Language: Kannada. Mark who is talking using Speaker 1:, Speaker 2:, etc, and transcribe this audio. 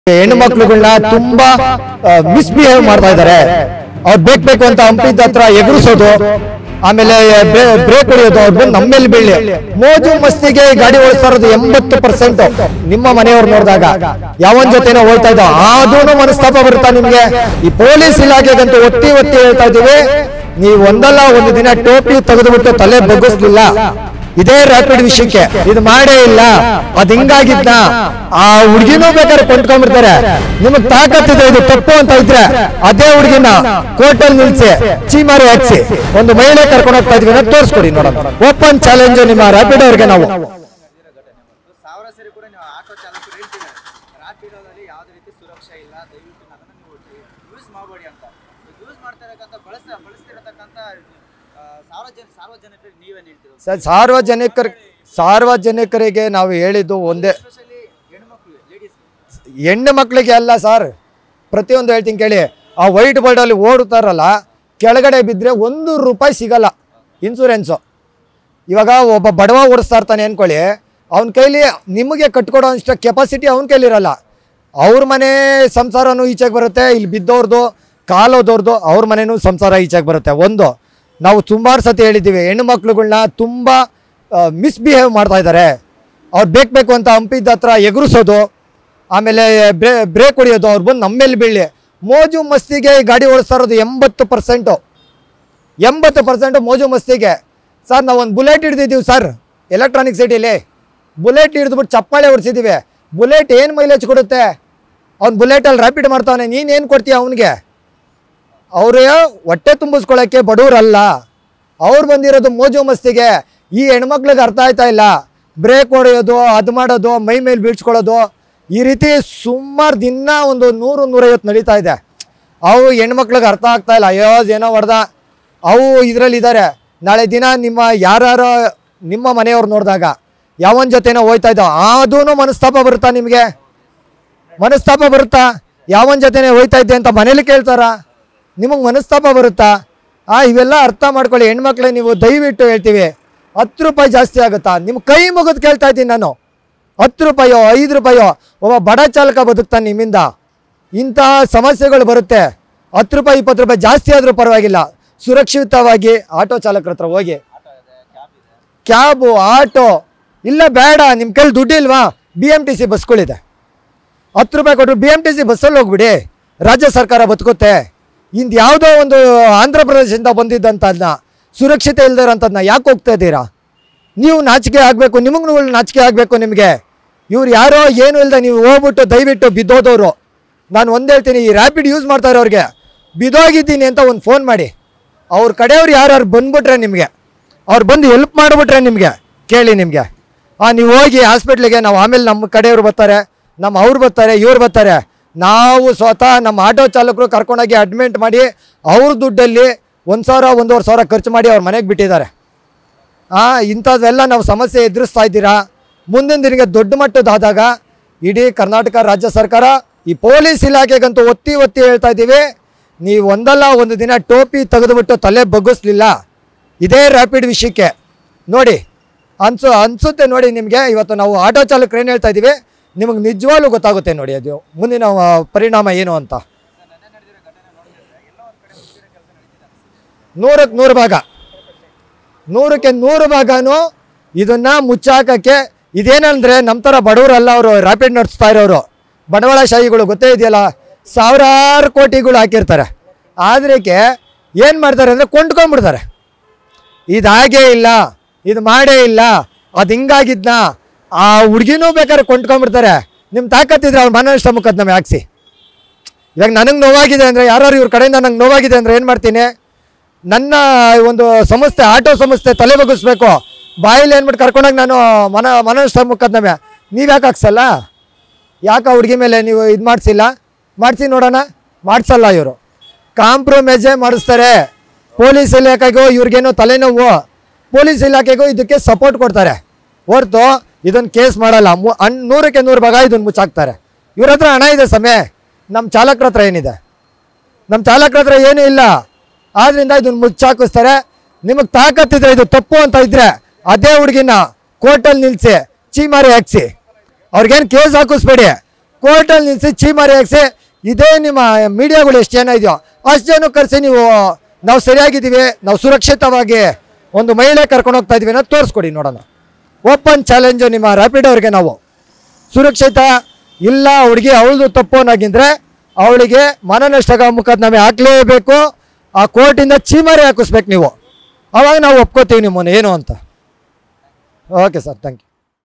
Speaker 1: ಹೆಣ್ಣು ಮಕ್ಕಳುಗಳನ್ನ ತುಂಬಾ ಮಿಸ್ಬಿಹೇವ್ ಮಾಡ್ತಾ ಇದ್ದಾರೆ. ಅವ್ರು ಬೇಕು ಅಂತ ಹಂಪಿದ ಹತ್ರ ಎಗರಿಸೋದು, ಆಮೇಲೆ ಬ್ರೇಕ್ ಹೊಡೆಯೋದು, ಅವ್ರು ಬಂದು ನಮ್ಮ ಮೇಲೆ ಬೀಳಿ ಮೋಜು ಮಸ್ತಿಗೆ ಗಾಡಿ ಓಡಿಸ್ತಾ ಇರೋದು 80%. ನಿಮ್ಮ ಮನೆಯವ್ರು ನೋಡಿದಾಗ ಯಾವನ್ ಜೊತೆನೋ ಹೋಗ್ತಾ ಇದ್ದ ಅದೂ ಮನಸ್ತಾಪ ಬರುತ್ತಾ ನಿಮ್ಗೆ? ಈ ಪೊಲೀಸ್ ಇಲಾಖೆಗಂತೂ ಒತ್ತಿ ಹೇಳ್ತಾ ಇದೀವಿ, ನೀವು ಒಂದಲ್ಲ ಒಂದು ದಿನ ಟೋಪಿ ತೆಗೆದುಬಿಟ್ಟು ತಲೆ ಬಗ್ಗಿಸ್ಲಿಲ್ಲ. ಇದೇ ರ್ಯಾಪಿಡ್ ವಿಷಯಕ್ಕೆ ಇದು ಮಾಡೇ ಇಲ್ಲ. ಅದ್ ಹಿಂಗಾಗಿದ್ನ ಆ ಹುಡುಗಿನೂ ಬೇಕಾದ್ರೆ ಕೊಂಡ್ಕೊಂಡ್ಬಿಡ್ತಾರೆ. ನಿಮಗ್ ತಾಕತ್ತಿದೆ ಇದು ತಪ್ಪು ಅಂತ ಇದ್ರೆ ಅದೇ ಹುಡುಗಿನ ಕೋರ್ಟಲ್ಲಿ ನಿಲ್ಸಿ ಚೀಮಾರಿ ಹಾಕ್ಸಿ ಒಂದು ಮಹಿಳೆ ಕರ್ಕೊಂಡು ಹೋಗ್ತಾ ಇದ್ವಿ ಅಂತ ತೋರಿಸ್ಕೊಡಿ ನೋಡೋಣ. ಓಪನ್ ಚಾಲೆಂಜ್ ನಿಮ್ಮ ರ್ಯಾಪಿಡ್ ಅವ್ರಿಗೆ. ನಾವು ಸಾರ್ವಜನಿಕರಿಗೆ ನಾವು ಹೇಳಿದ್ದು ಒಂದೇ, ಹೆಣ್ಣು ಮಕ್ಕಳಿಗೆ ಅಲ್ಲ ಸರ್, ಪ್ರತಿಯೊಂದು ಹೇಳ್ತೀನಿ ಕೇಳಿ. ಆ ವೈಟ್ ಬೋರ್ಡ್ ಅಲ್ಲಿ ಓಡ್ತಾರಲ್ಲ, ಕೆಳಗಡೆ ಬಿದ್ದರೆ ₹1 ಸಿಗಲ್ಲ ಇನ್ಸೂರೆನ್ಸು. ಇವಾಗ ಒಬ್ಬ ಬಡವ ಓಡಿಸ್ತಾ ಇರ್ತಾನೆ ಅನ್ಕೊಳ್ಳಿ, ಅವನ ಕೈಲಿ ನಿಮಗೆ ಕಟ್ಕೊಡೋ ಅಷ್ಟು ಕೆಪಾಸಿಟಿ ಅವನ ಕೈಲಿರಲ್ಲ. ಅವ್ರ ಮನೆ ಸಂಸಾರನೂ ಈಚೆಗೆ ಬರುತ್ತೆ, ಇಲ್ಲಿ ಬಿದ್ದವ್ರದ್ದು ಕಾಲೋದವ್ರದ್ದು ಅವ್ರ ಮನೆಯೂ ಸಂಸಾರ ಈಚೆಗೆ ಬರುತ್ತೆ. ಒಂದು ನಾವು ಸುಮಾರು ಸತಿ ಹೇಳಿದ್ದೀವಿ, ಹೆಣ್ಣು ಮಕ್ಳುಗಳ್ನ ತುಂಬ ಮಿಸ್ಬಿಹೇವ್ ಮಾಡ್ತಾ ಇದ್ದಾರೆ. ಅವ್ರು ಬೇಕು ಅಂತ ಹಂಪಿದ ಹತ್ರ ಎಗರಿಸೋದು, ಆಮೇಲೆ ಬ್ರೇಕ್ ಹೊಡೆಯೋದು, ಅವ್ರು ಬಂದು ನಮ್ಮ ಮೇಲೆ ಬೀಳಿ ಮೋಜು ಮಸ್ತಿಗೆ ಗಾಡಿ ಓಡಿಸ್ತಾ ಇರೋದು 80% ಮೋಜು ಮಸ್ತಿಗೆ. ಸರ್ ನಾವು ಒಂದು ಬುಲೆಟ್ ಹಿಡ್ದಿದ್ದೀವಿ ಸರ್, ಎಲೆಕ್ಟ್ರಾನಿಕ್ ಸಿಟಿಲಿ ಬುಲೆಟ್ ಹಿಡಿದ್ಬಿಟ್ಟು ಚಪ್ಪಾಳೆ ಹೊಡಿಸಿದ್ದೀವಿ. ಬುಲೆಟ್ ಏನು ಮೈಲೇಜ್ ಕೊಡುತ್ತೆ? ಅವ್ನು ಬುಲೆಟಲ್ಲಿ ರ್ಯಾಪಿಡ್ ಮಾಡ್ತಾನೆ, ನೀನೇನು ಕೊಡ್ತೀಯ ಅವನಿಗೆ? ಅವರೇ ಹೊಟ್ಟೆ ತುಂಬಿಸ್ಕೊಳ್ಳೋಕ್ಕೆ ಬಡವರಲ್ಲ, ಅವ್ರು ಬಂದಿರೋದು ಮೋಜು ಮಸ್ತಿಗೆ. ಈ ಹೆಣ್ಮಕ್ಳಿಗೆ ಅರ್ಥ ಆಯ್ತಾ ಇಲ್ಲ. ಬ್ರೇಕ್ ಹೊಡೆಯೋದು, ಅದು ಮಾಡೋದು, ಮೈ ಮೇಲೆ ಬೀಳ್ಸ್ಕೊಳ್ಳೋದು, ಈ ರೀತಿ ಸುಮಾರು ದಿನ ಒಂದು 100-150 ನಡೀತಾ ಇದೆ. ಅವು ಹೆಣ್ಮಕ್ಳಿಗೆ ಅರ್ಥ ಆಗ್ತಾ ಇಲ್ಲ. ಅಯ್ಯೋ ಏನೋ ಹೊಡೆದ, ಅವು ಇದರಲ್ಲಿದ್ದಾರೆ. ನಾಳೆ ದಿನ ನಿಮ್ಮ ಮನೆಯವ್ರು ನೋಡಿದಾಗ ಯಾವನ ಜೊತೆನೋ ಹೋಯ್ತಾ ಇದ್ದ ಅದೂ ಮನಸ್ತಾಪ ಬರುತ್ತಾ ನಿಮಗೆ? ಮನಸ್ತಾಪ ಬರುತ್ತಾ? ಯಾವನ ಜೊತೆನೇ ಹೋಯ್ತಾ ಇದ್ದೆ ಅಂತ ಮನೇಲಿ ಕೇಳ್ತಾರ? ನಿಮಗೆ ಮನಸ್ತಾಪ ಬರುತ್ತಾ? ಇವೆಲ್ಲ ಅರ್ಥ ಮಾಡ್ಕೊಳ್ಳಿ ಹೆಣ್ಮಕ್ಳೇ. ನೀವು ದಯವಿಟ್ಟು ಹೇಳ್ತೀವಿ, ₹10 ಜಾಸ್ತಿ ಆಗುತ್ತಾ? ನಿಮ್ಮ ಕೈ ಮುಗಿದು ಕೇಳ್ತಾ ಇದ್ದೀನಿ ನಾನು. ₹10 ₹5 ಒಬ್ಬ ಬಡ ಚಾಲಕ ಬದುಕ್ತಾನೆ ನಿಮ್ಮಿಂದ. ಇಂತಹ ಸಮಸ್ಯೆಗಳು ಬರುತ್ತೆ. ₹10 ₹20 ಜಾಸ್ತಿ ಆದರೂ ಪರವಾಗಿಲ್ಲ, ಸುರಕ್ಷಿತವಾಗಿ ಆಟೋ ಚಾಲಕರ ಹತ್ರ ಹೋಗಿ. ಕ್ಯಾಬು, ಆಟೋ ಇಲ್ಲ ಬೇಡ, ನಿಮ್ಮ ಕೈಲಿ ದುಡ್ಡು ಇಲ್ವಾ? BMTC ಬಸ್ಗಳಿದೆ, ₹10 ಕೊಟ್ಟರು BMTC ಬಸ್ಸಲ್ಲಿ ಹೋಗ್ಬಿಡಿ, ರಾಜ್ಯ ಸರ್ಕಾರ ಬದುಕುತ್ತೆ. ಇಂದು ಯಾವುದೋ ಒಂದು ಆಂಧ್ರ ಪ್ರದೇಶದಿಂದ ಬಂದಿದ್ದಂಥದ್ದನ್ನ, ಸುರಕ್ಷತೆ ಇಲ್ದಿರೋಂಥದ್ದನ್ನ ಯಾಕೆ ಹೋಗ್ತಾ ಇದ್ದೀರಾ? ನೀವು ನಾಚಿಕೆ ಆಗಬೇಕು, ನಿಮಗೂ ನಾಚಿಕೆ ಆಗಬೇಕು ನಿಮಗೆ. ಇವ್ರು ಯಾರೋ ಏನೂ ಇಲ್ಲದೆ ನೀವು ಹೋಗ್ಬಿಟ್ಟು ದಯವಿಟ್ಟು ಬಿದ್ದೋದವರು. ನಾನು ಒಂದು ಹೇಳ್ತೀನಿ, ಈ ರ್ಯಾಪಿಡ್ ಯೂಸ್ ಮಾಡ್ತಾ ಇರೋರಿಗೆ ಬಿದ್ದೋಗಿದ್ದೀನಿ ಅಂತ ಒಂದು ಫೋನ್ ಮಾಡಿ. ಅವ್ರ ಕಡೆಯವ್ರು ಯಾರು ಬಂದ್ಬಿಟ್ರೆ ನಿಮಗೆ, ಅವ್ರು ಬಂದು ಹೆಲ್ಪ್ ಮಾಡಿಬಿಟ್ರೆ ನಿಮಗೆ ಕೇಳಿ ನಿಮಗೆ ನೀವು ಹೋಗಿ ಹಾಸ್ಪಿಟ್ಲಿಗೆ. ನಾವು ಆಮೇಲೆ ನಮ್ಮ ಕಡೆಯವ್ರು ಬರ್ತಾರೆ, ಅವ್ರು ಬರ್ತಾರೆ, ಇವ್ರು ಬರ್ತಾರೆ. ನಾವು ಸ್ವತಃ ನಮ್ಮ ಆಟೋ ಚಾಲಕರು ಕರ್ಕೊಂಡೋಗಿ ಅಡ್ಮಿಟ್ ಮಾಡಿ ಅವ್ರ ದುಡ್ಡಲ್ಲಿ $1,000-1,500 ಖರ್ಚು ಮಾಡಿ ಅವ್ರ ಮನೆಗೆ ಬಿಟ್ಟಿದ್ದಾರೆ. ಇಂಥದ್ದೆಲ್ಲ ನಾವು ಸಮಸ್ಯೆ ಎದುರಿಸ್ತಾ ಇದ್ದೀರಾ. ಮುಂದಿನ ದಿನಕ್ಕೆ ದೊಡ್ಡ ಮಟ್ಟದಾದಾಗ ಇಡೀ ಕರ್ನಾಟಕ ರಾಜ್ಯ ಸರ್ಕಾರ, ಈ ಪೊಲೀಸ್ ಇಲಾಖೆಗಂತೂ ಒತ್ತಿ ಹೇಳ್ತಾ ಇದ್ದೀವಿ, ನೀವು ಒಂದಲ್ಲ ಒಂದು ದಿನ ಟೋಪಿ ತೆಗೆದುಬಿಟ್ಟು ತಲೆ ಬಗ್ಗಿಸ್ಲಿಲ್ಲ. ಇದೇ ರ್ಯಾಪಿಡ್ ವಿಷಯಕ್ಕೆ ನೋಡಿ ಅನಿಸುತ್ತೆ ನೋಡಿ ನಿಮಗೆ. ಇವತ್ತು ನಾವು ಆಟೋ ಚಾಲಕರು ಏನು ಹೇಳ್ತಾ ಇದ್ದೀವಿ, ನಿಮಗೆ ನಿಜವಾಗ್ಲೂ ಗೊತ್ತಾಗುತ್ತೆ ನೋಡಿ ಅದು ಮುಂದಿನ ಪರಿಣಾಮ ಏನು ಅಂತ. 100% ಭಾಗ 100% ಭಾಗನೂ ಇದನ್ನು ಮುಚ್ಚಾಕಕ್ಕೆ. ಇದೇನಂದರೆ ನಮ್ಮ ಥರ ಬಡವರಲ್ಲ ಅವರು, ರ್ಯಾಪಿಡ್ ನಡೆಸ್ತಾ ಇರೋರು ಬಂಡವಾಳಶಾಹಿಗಳು, ಗೊತ್ತೇ ಇದೆಯಲ್ಲ. ಸಾವಿರಾರು ಕೋಟಿಗಳು ಹಾಕಿರ್ತಾರೆ. ಆದ್ರಕ್ಕೆ ಏನು ಮಾಡ್ತಾರೆ ಅಂದರೆ ಕೊಂಡ್ಕೊಂಡ್ಬಿಡ್ತಾರೆ. ಇದು ಹಾಗೇ ಇಲ್ಲ, ಇದು ಮಾಡೇ ಇಲ್ಲ, ಅದು ಹಿಂಗಾಗಿದ್ನ ಆ ಹುಡುಗಿನೂ ಬೇಕಾದ್ರೆ ಕೊಂಡ್ಕೊಂಡ್ಬಿಡ್ತಾರೆ. ನಿಮ್ಮ ತಾಕತ್ತಿದ್ರೆ ಅವ್ರು ಮಾನನಷ್ಟ ಮೊಕದ್ದಮೆ ಹಾಕ್ಸಿ. ಇವಾಗ ನನಗೆ ನೋವಾಗಿದೆ ಅಂದರೆ, ಯಾರು ಇವ್ರ ಕಡೆಯಿಂದ ನಂಗೆ ನೋವಾಗಿದೆ ಅಂದರೆ ಏನು ಮಾಡ್ತೀನಿ, ನನ್ನ ಒಂದು ಸಂಸ್ಥೆ, ಆಟೋ ಸಂಸ್ಥೆ ತಲೆ ಬಗ್ಗಿಸ್ಬೇಕು, ಬಾಯಲ್ಲಿ ಏನ್ಬಿಟ್ಟು ಕರ್ಕೊಂಡೋಗಿ ನಾನು ಮಾನನಷ್ಟ ಮೊಕದ್ದಮೆ. ನೀವು ಯಾಕೆ ಹಾಕ್ಸಲ್ಲ? ಯಾಕೆ ಆ ಹುಡುಗಿ ಮೇಲೆ ನೀವು ಇದು ಮಾಡಿಸಿ ನೋಡೋಣ? ಮಾಡಿಸಲ್ಲ. ಇವರು ಕಾಂಪ್ರಮೈಸೇ ಮಾಡಿಸ್ತಾರೆ. ಪೊಲೀಸ್ ಇಲಾಖೆಗೂ ಇವ್ರಿಗೇನೋ ತಲೆನೋವು, ಪೊಲೀಸ್ ಇಲಾಖೆಗೂ ಇದಕ್ಕೆ ಸಪೋರ್ಟ್ ಕೊಡ್ತಾರೆ ಹೊರತು ಇದನ್ನು ಕೇಸ್ ಮಾಡಲ್ಲ. 100% ಭಾಗ ಇದನ್ನು ಮುಚ್ಚಾಕ್ತಾರೆ. ಇವ್ರ ಹತ್ರ ಹಣ ಇದೆ ಸಮಯ, ನಮ್ಮ ಚಾಲಕರ ಹತ್ರ ಏನಿದೆ? ನಮ್ಮ ಚಾಲಕರ ಹತ್ರ ಏನೂ ಇಲ್ಲ. ಆದ್ದರಿಂದ ಇದನ್ನು ಮುಚ್ಚಾಕಿಸ್ತಾರೆ. ನಿಮಗೆ ತಾಕತ್ತಿದ್ರೆ ಇದು ತಪ್ಪು ಅಂತ ಇದ್ರೆ ಅದೇ ಹುಡುಗಿನ ಕೋರ್ಟಲ್ಲಿ ನಿಲ್ಲಿಸಿ ಚೀಮಾರಿ ಹಾಕ್ಸಿ. ಅವ್ರಿಗೇನು ಕೇಸ್ ಹಾಕಿಸ್ಬೇಡಿ, ಕೋರ್ಟಲ್ಲಿ ನಿಲ್ಲಿಸಿ ಚೀಮಾರಿ ಹಾಕ್ಸಿ ಇದೇ ನಿಮ್ಮ ಮೀಡಿಯಾಗಳು ಎಷ್ಟು ಜನ ಇದೆಯೋ ಅಷ್ಟು ಜನ ಕರೆಸಿ ನೀವು ನಾವು ಸರಿಯಾಗಿದ್ದೀವಿ, ನಾವು ಸುರಕ್ಷಿತವಾಗಿ ಒಂದು ಮಹಿಳೆ ಕರ್ಕೊಂಡು ಹೋಗ್ತಾ ಇದೀವಿ ಅನ್ನೋದು ತೋರಿಸ್ಕೊಡಿ ನೋಡೋಣ. ಓಪನ್ ಚಾಲೆಂಜು ನಿಮ್ಮ ರ್ಯಾಪಿಡ್ ಅವ್ರಿಗೆ. ನಾವು ಸುರಕ್ಷಿತ ಇಲ್ಲ ಹುಡುಗಿ ಅವಳದು ತಪ್ಪು ಅನ್ನೋಗಿದ್ರೆ ಅವಳಿಗೆ ಮಾನನಷ್ಟ ಮೊಕದ್ದಮೆ ಹಾಕಲೇಬೇಕು. ಆ ಕೋರ್ಟಿಂದ ಚೀಮಾರಿ ಹಾಕಿಸ್ಬೇಕು ನೀವು, ಅವಾಗ ನಾವು ಒಪ್ಕೋತೀವಿ ನಿಮ್ಮನ್ನು ಏನು ಅಂತ. Okay sir, thank you.